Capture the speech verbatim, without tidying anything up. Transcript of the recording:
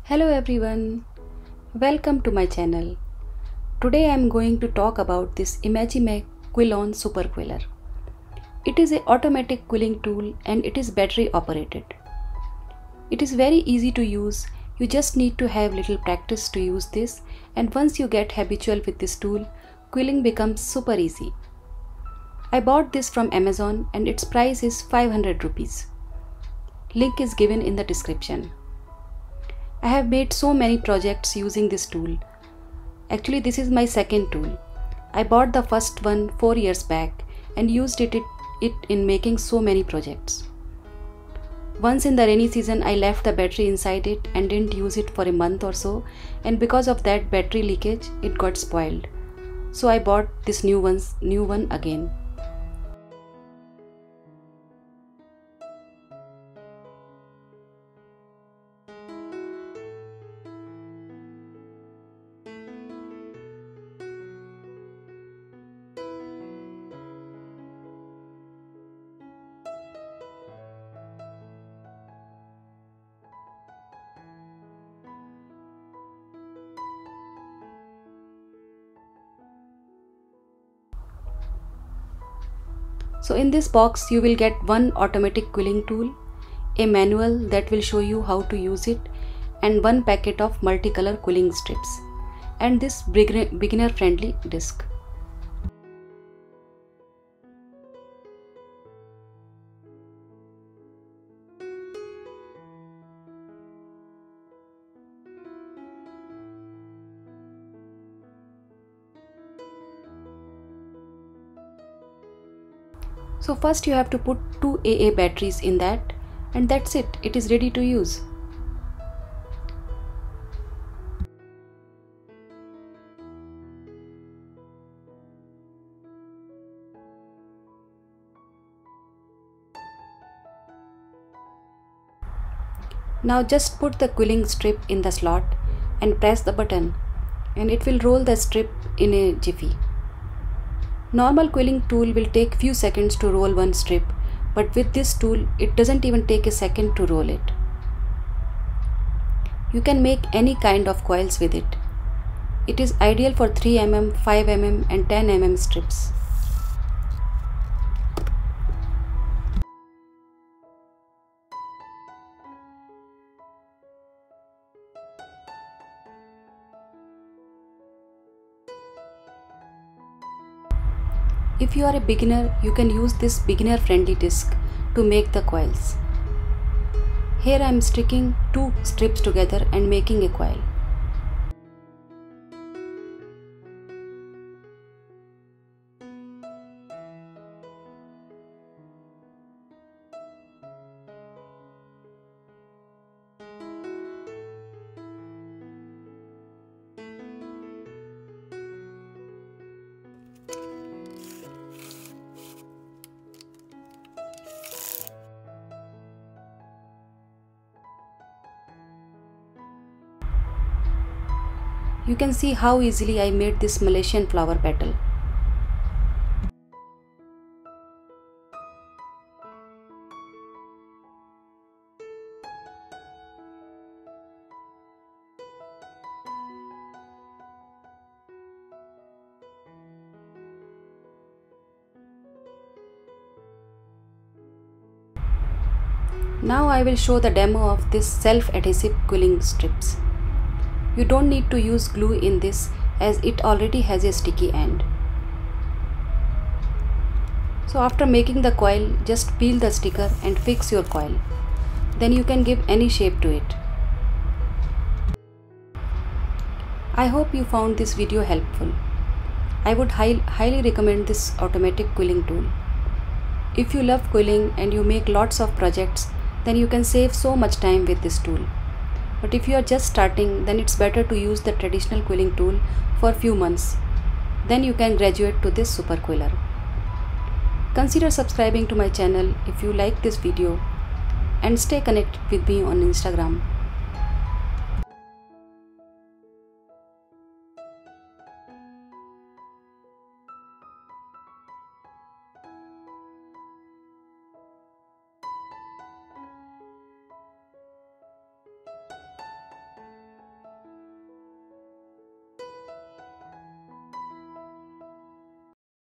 Hello everyone, welcome to my channel. Today I am going to talk about this Imagimag Quill-On Super Quiller. It is an automatic quilling tool and it is battery operated. It is very easy to use. You just need to have little practice to use this, and once you get habitual with this tool, quilling becomes super easy. I bought this from Amazon and its price is five hundred rupees. Link is given in the description. I have made so many projects using this tool. Actually, this is my second tool. I bought the first one four years back and used it, it, it in making so many projects. Once in the rainy season, I left the battery inside it and didn't use it for a month or so, and because of that battery leakage, it got spoiled. So I bought this new, one's, new one again. So in this box you will get one automatic quilling tool, a manual that will show you how to use it, and one packet of multicolor quilling strips, and this beginner friendly disc. So first you have to put two A A batteries in that, and that's it, it is ready to use. Now just put the quilling strip in the slot and press the button, and it will roll the strip in a jiffy. Normal quilling tool will take few seconds to roll one strip, but with this tool it doesn't even take a second to roll it. You can make any kind of coils with it. It is ideal for three millimeter, five millimeter and ten millimeter strips. If you are a beginner, you can use this beginner friendly disc to make the coils. Here I am sticking two strips together and making a coil. You can see how easily I made this Malaysian flower petal. Now I will show the demo of this self-adhesive quilling strips. You don't need to use glue in this as it already has a sticky end. So after making the coil, just peel the sticker and fix your coil. Then you can give any shape to it. I hope you found this video helpful. I would high, highly recommend this automatic quilling tool. If you love quilling and you make lots of projects, then you can save so much time with this tool. But if you are just starting, then it's better to use the traditional quilling tool for a few months. Then you can graduate to this super quiller. Consider subscribing to my channel if you like this video, and stay connected with me on Instagram.